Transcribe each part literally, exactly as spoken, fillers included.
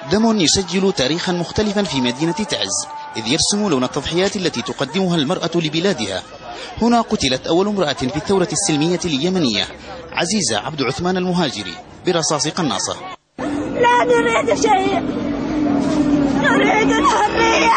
دم يسجل تاريخا مختلفا في مدينة تعز، إذ يرسم لون التضحيات التي تقدمها المرأة لبلادها. هنا قتلت أول امرأة في الثورة السلمية اليمنية، عزيزة عبد عثمان المهاجري، برصاص قناصة. لا نريد شيء، نريد الحرية،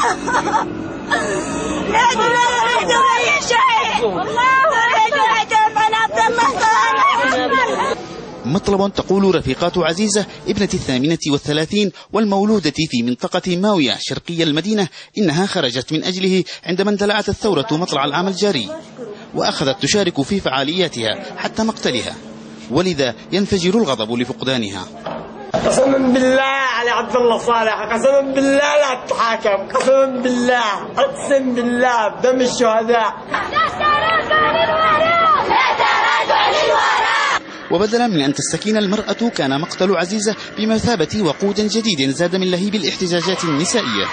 لا نريد أي شيء، نريد العدم عن عبد الله صالح. مطلب تقول رفيقات عزيزة ابنة الثامنة والثلاثين والمولودة في منطقة ماوية شرقي المدينة إنها خرجت من أجله عندما اندلعت الثورة مطلع العام الجاري، وأخذت تشارك في فعالياتها حتى مقتلها، ولذا ينفجر الغضب لفقدانها. قسما بالله على عبد الله صالح، قسما بالله لا تتحاكم، قسما بالله، اقسم بالله بدم الشهداء. لا تراجع للوراء، لا تراجع للوراء. وبدلا من أن تستكين المرأة، كان مقتل عزيزة بمثابة وقود جديد زاد من لهيب الاحتجاجات النسائية.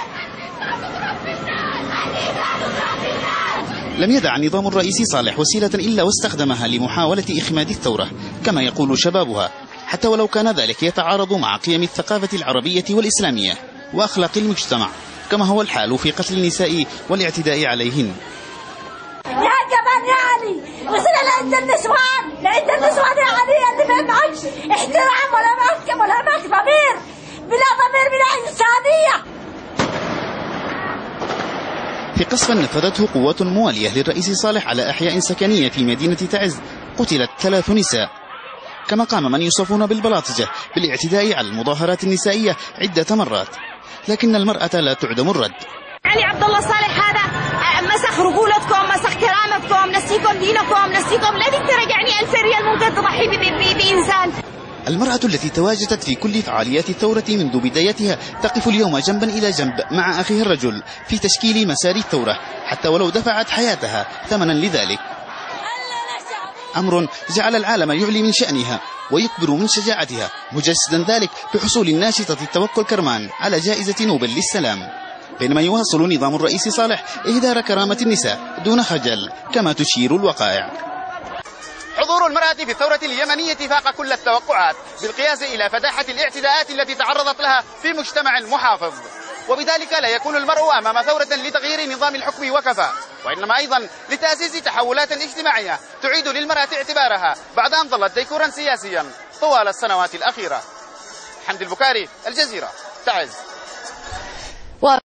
لم يدع النظام الرئيسي صالح وسيلة إلا واستخدمها لمحاولة إخماد الثورة كما يقول شبابها، حتى ولو كان ذلك يتعارض مع قيم الثقافة العربية والإسلامية وأخلاق المجتمع، كما هو الحال في قتل النساء والاعتداء عليهن. يا جبان يا علي، وصل لعند النسوان، لعند النسوان يا علي اللي ما معكش احترام ولا معك ولا معك ضمير، بلا ضمير بلا إنسانية. في قصف نفذته قوات موالية للرئيس صالح على أحياء سكنية في مدينة تعز قتلت ثلاث نساء، كما قام من يوصفون بالبلاطجة بالاعتداء على المظاهرات النسائية عدة مرات، لكن المرأة لا تعدم الرد. علي عبد الله صالح هذا مسخ رجولتكم، مسخ كرامتكم، نسيكم دينكم، نسيكم الذي ترجعني ألف ريال ممكن تضحي بإنسان. المرأة التي تواجدت في كل فعاليات الثورة منذ بدايتها تقف اليوم جنبا إلى جنب مع أخيها الرجل في تشكيل مسار الثورة، حتى ولو دفعت حياتها ثمنا لذلك. أمر جعل العالم يعلي من شأنها ويكبر من شجاعتها، مجسدا ذلك بحصول الناشطة التوكل كرمان على جائزة نوبل للسلام، بينما يواصل نظام الرئيس صالح إهدار كرامة النساء دون خجل كما تشير الوقائع. حضور المرأة في الثورة اليمنية فاق كل التوقعات بالقياس إلى فداحة الاعتداءات التي تعرضت لها في مجتمع محافظ، وبذلك لا يكون المرء أمام ثورة لتغيير نظام الحكم وكفى، وإنما أيضا لتأسيس تحولات اجتماعية تعيد للمرأة اعتبارها بعد أن ظلت ديكورا سياسيا طوال السنوات الأخيرة. حمد البكاري، الجزيرة، تعز.